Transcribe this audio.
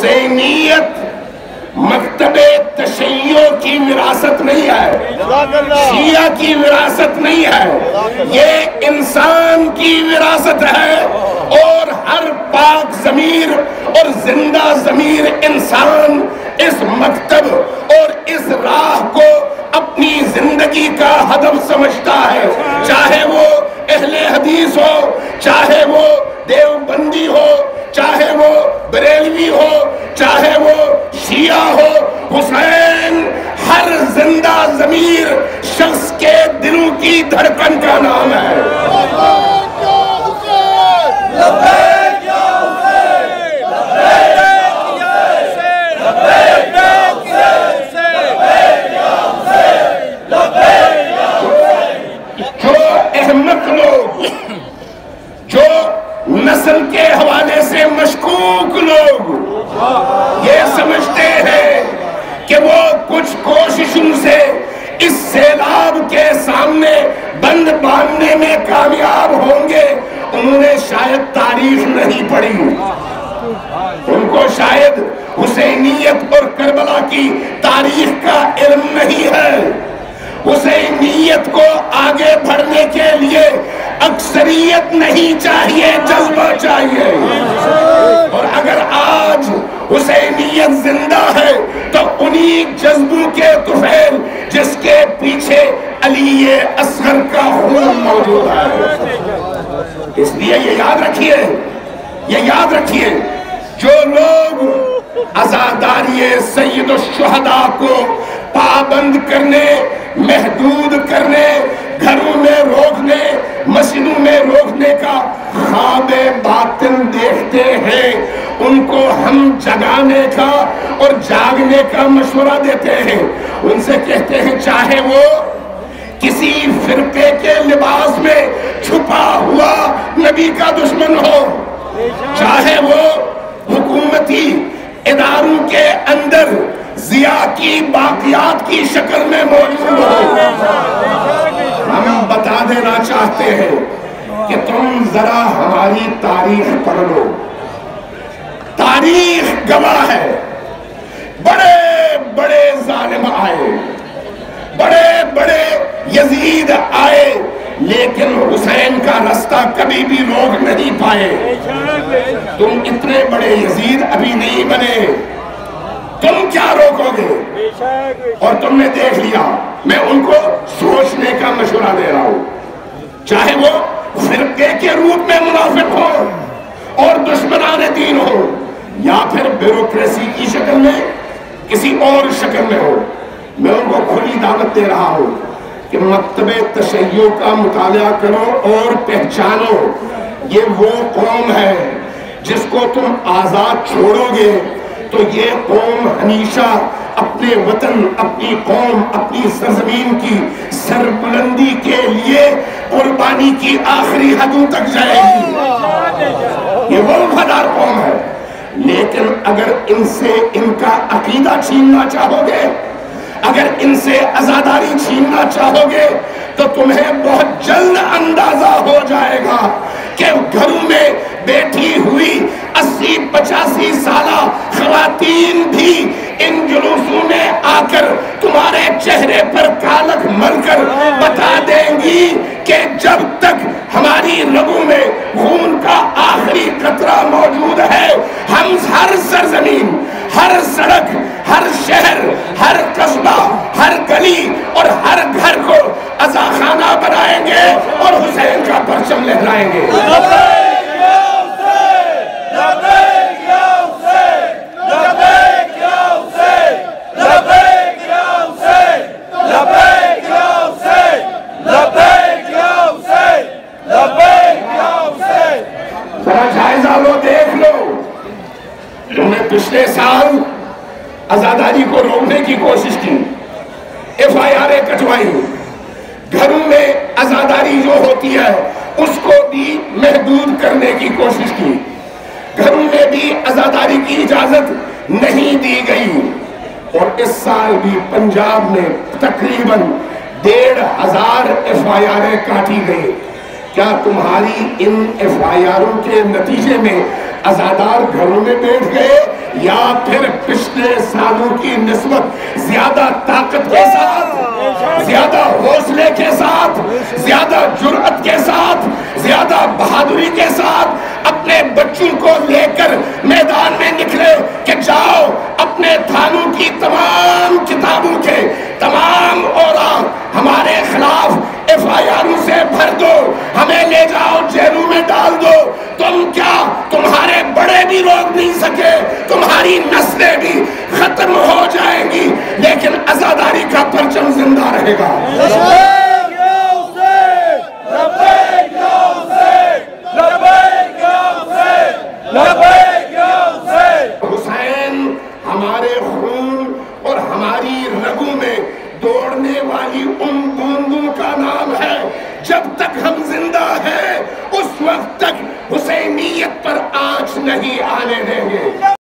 حسینیت مکتب تشیع کی وراثت نہیں ہے، شیعہ کی وراثت نہیں ہے، یہ انسان کی وراثت ہے، اور ہر پاک ضمیر اور زندہ ضمیر انسان اس مکتب اور اس راہ کو اپنی زندگی کا ہدف سمجھتا ہے، چاہے وہ اہل حدیث ہو، چاہے وہ دیوبندی ہو، چاہے وہ بریلوی ہو، چاہے وہ شیعہ ہو۔ حسین ہر زندہ ضمیر شخص کے دلوں کی دھڑکن کا نام ہے۔ جو احمق لوگ، جو نسل کے حوالے سے مشکوک لوگ یہ سمجھتے ہیں کہ وہ کچھ کوششوں سے اس سیلاب کے سامنے بند باندھنے میں کامیاب ہوں گے، انہوں نے شاید تاریخ نہیں پڑھی، ان کو شاید حسینیت اور کربلا کی تاریخ کا علم نہیں ہے۔ حسینیت کو آگے بڑھنے کے لیے اکثریت نہیں چاہیے، جذبہ چاہیے، اور اگر آج حسینیت زندہ ہے تو انہی جذبوں کے طفیل جس کے پیچھے علی اصغر کا خون موجود ہے۔ اس لیے یہ یاد رکھیے جو لوگ عزاداری سید الشہداء کو پابند کرنے، محدود کرنے، گھروں میں روکنے، مسجدوں میں روکنے کا خواب باطن دیکھتے ہیں، ان کو ہم جگانے کا اور جاگنے کا مشورہ دیتے ہیں۔ ان سے کہتے ہیں چاہے وہ کسی فرقے کے لباس میں چھپا ہوا نبی کا دشمن ہو، چاہے وہ حکومتی اداروں کے اندر ضیاء کی باقیات کی شکل میں موجود ہو، ہم بتا دینا چاہتے ہیں کہ تم ذرا ہماری تاریخ پڑھ لو۔ تاریخ گواہ ہے، بڑے بڑے ظالم آئے، بڑے بڑے یزید آئے، لیکن حسین کا رستہ کبھی بھی روک نہیں پائے۔ تم اتنے بڑے یزید ابھی نہیں بنے، تم کیا روکو گے؟ اور تم نے دیکھ لیا، میں ان کو سوچنے کا مشورہ دے رہا ہوں، چاہے وہ فرقے کے روپ میں منافق ہو اور دشمنان دین ہو، یا پھر بیوروکریسی کی شکل میں کسی اور شکل میں ہو، میں ان کو کھلی دعوت دے رہا ہوں کہ مکتب تشیع کا مطالعہ کرو اور پہچانو، یہ وہ قوم ہے جس کو تم آزاد چھوڑو گے تو یہ قوم ہمیشہ اپنے وطن، اپنی قوم، اپنی سرزمین کی سربلندی کے لیے قربانی کی آخری حدوں تک جائے گی۔ یہ وہ وفادار قوم ہے، لیکن اگر ان سے ان کا عقیدہ چھیننا چاہو گے، اگر ان سے عزاداری چھیننا چاہو گے تو تمہیں بہت جلد اندازہ ہو جائے گا کہ گھروں میں بیٹھی ہوئی 80-85 سالہ خواتین بھی ان جلوسوں میں آ کر تمہارے چہرے پر کالک مل کر بتا دیں گی کہ جب تک ہماری رگوں میں خون کا آخری قطرہ موجود ہے، ہم ہر سرزمین، ہر سڑک، ہر شہر، ہر قصبہ، ہر گلی اور ہر گھر کو عزاخانہ بنائیں گے اور حسین کا پرچم لہرائیں گے۔ ذرا جائزہ لو، دیکھ لو، تم نے پچھلے سال عزاداری کو روکنے کی کوشش کی، FIR کٹوائی، گھروں میں عزاداری جو ہوتی ہے اس کو بھی محدود کرنے کی کوشش کی، گھروں میں بھی عزاداری کی اجازت نہیں دی گئی، اور اس سال بھی پنجاب میں تقریباً 1500 FIR کاٹی گئی۔ کیا تمہاری ان FIRوں کے نتیجے میں عزادار گھروں میں بیٹھ گئے یا پھر پچھلے سالوں کی نسبت زیادہ طاقت کے ساتھ، زیادہ حوصلے کے ساتھ، زیادہ جرأت کے ساتھ، زیادہ بہادری کے ساتھ اپنے بچوں کو لے کر میدان میں نکلے کہ جاؤ اپنے تھانوں کی تمام کتابوں کے تمام اوراق ہمارے خلاف FIR سے بھر دو، ہمیں لے جاؤ جیلوں میں ڈال دو، تم کیا تمہارے بڑے بھی روک نہیں سکے، تمہاری نسلیں بھی ختم ہو جائیں گی، لیکن عزاداری کا پرچم زندہ رہے گا۔ حسین ہمارے خون اور ہماری رگوں میں دوڑنے والی ان بوندوں کا نام ہے، جب تک ہم زندہ ہیں اس وقت تک حسینیت پر آنچ نہیں آنے دیں گے۔